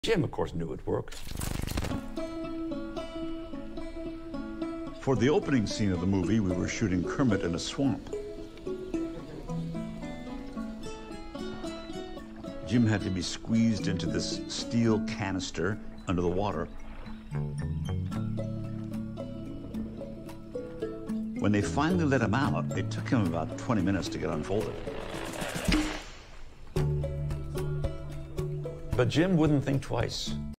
Jim, of course, knew it worked. For the opening scene of the movie, we were shooting Kermit in a swamp. Jim had to be squeezed into this steel canister under the water. When they finally let him out, it took him about 20 minutes to get unfolded. But Jim wouldn't think twice.